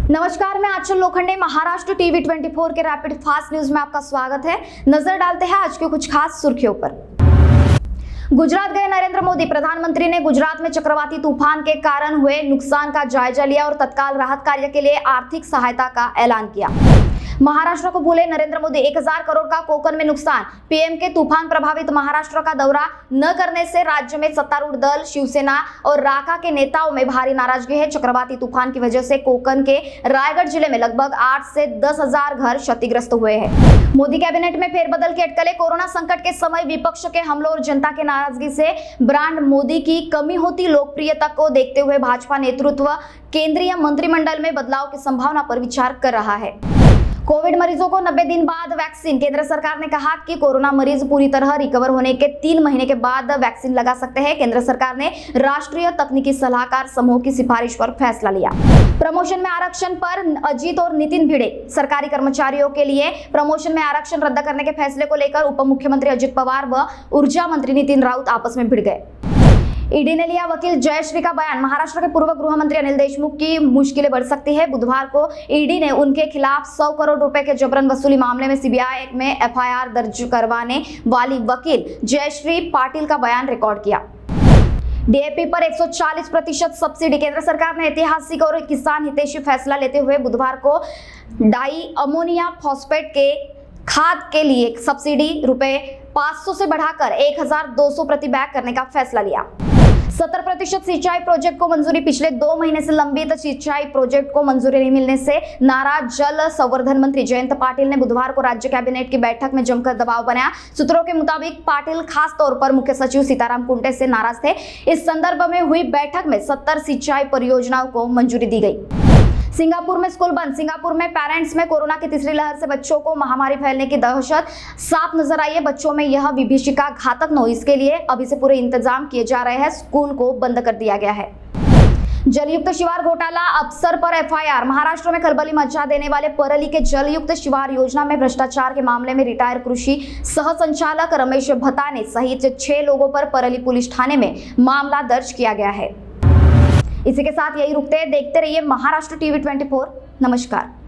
नमस्कार, मैं आंचल लोखंडे। महाराष्ट्र टीवी 24 के रैपिड फास्ट न्यूज में आपका स्वागत है। नजर डालते हैं आज के कुछ खास सुर्खियों पर। गुजरात गए नरेंद्र मोदी। प्रधानमंत्री ने गुजरात में चक्रवाती तूफान के कारण हुए नुकसान का जायजा लिया और तत्काल राहत कार्य के लिए आर्थिक सहायता का ऐलान किया। महाराष्ट्र को भूले नरेंद्र मोदी। 1000 करोड़ का कोकन में नुकसान। पीएम के तूफान प्रभावित महाराष्ट्र का दौरा न करने से राज्य में सत्तारूढ़ दल, शिवसेना और राका के नेताओं में भारी नाराजगी है। चक्रवाती तूफान की वजह से कोकन के रायगढ़ जिले में लगभग 8 से 10,000 घर क्षतिग्रस्त हुए हैं। मोदी कैबिनेट में फेरबदल की अटकलें। कोरोना संकट के समय विपक्ष के हमलों और जनता के नाराजगी से ब्रांड मोदी की कमी होती लोकप्रियता को देखते हुए भाजपा नेतृत्व केंद्रीय मंत्रिमंडल में बदलाव की संभावना पर विचार कर रहा है। कोविड मरीजों को 90 दिन बाद वैक्सीन। केंद्र सरकार ने कहा कि कोरोना मरीज पूरी तरह रिकवर होने के 3 महीने के बाद वैक्सीन लगा सकते हैं। केंद्र सरकार ने राष्ट्रीय तकनीकी सलाहकार समूह की सिफारिश पर फैसला लिया। प्रमोशन में आरक्षण पर अजीत और नितिन भिड़े। सरकारी कर्मचारियों के लिए प्रमोशन में आरक्षण रद्द करने के फैसले को लेकर उप मुख्यमंत्री अजित पवार व ऊर्जा मंत्री नितिन राउत आपस में भिड़ गए। ईडी ने लिया वकील जयश्री का बयान। महाराष्ट्र के पूर्व गृह मंत्री अनिल देशमुख की मुश्किलें बढ़ सकती है। बुधवार को ईडी ने उनके खिलाफ 100 करोड़ रुपए के जबरन वसूली मामले में सीबीआई में एफआईआर दर्ज करवाने वाली वकील जयश्री पाटिल का बयान रिकॉर्ड किया। डीएपी पर 140% सब्सिडी। केंद्र सरकार ने ऐतिहासिक और किसान हितैषी फैसला लेते हुए बुधवार को डाई अमोनिया फॉस्फेट के खाद के लिए सब्सिडी ₹500 से बढ़ाकर 1,200 प्रति बैग करने का फैसला लिया। 70% सिंचाई प्रोजेक्ट को मंजूरी। पिछले 2 महीने से लंबित सिंचाई प्रोजेक्ट को मंजूरी नहीं मिलने से नाराज जल संवर्धन मंत्री जयंत पाटिल ने बुधवार को राज्य कैबिनेट की बैठक में जमकर दबाव बनाया। सूत्रों के मुताबिक पाटिल खास तौर पर मुख्य सचिव सीताराम कुंटे से नाराज थे। इस संदर्भ में हुई बैठक में 70 सिंचाई परियोजनाओं को मंजूरी दी गई। सिंगापुर में स्कूल बंद। सिंगापुर में पेरेंट्स में कोरोना की तीसरी लहर से बच्चों को महामारी फैलने की दहशत साफ नजर आई है। बच्चों में यह विभीषिका घातक न हो, इसके लिए अभी से पूरे इंतजाम किए जा रहे हैं। स्कूल को बंद कर दिया गया है। जलयुक्त शिवार घोटाला, अफसर पर एफआईआर। महाराष्ट्र में खलबली मचा देने वाले परली के जलयुक्त शिवार योजना में भ्रष्टाचार के मामले में रिटायर कृषि सह संचालक रमेश भताने सहित 6 लोगों पर परली पुलिस थाने में मामला दर्ज किया गया है। इसी के साथ यही रुकते हैं। देखते रहिए महाराष्ट्र टीवी 24। नमस्कार।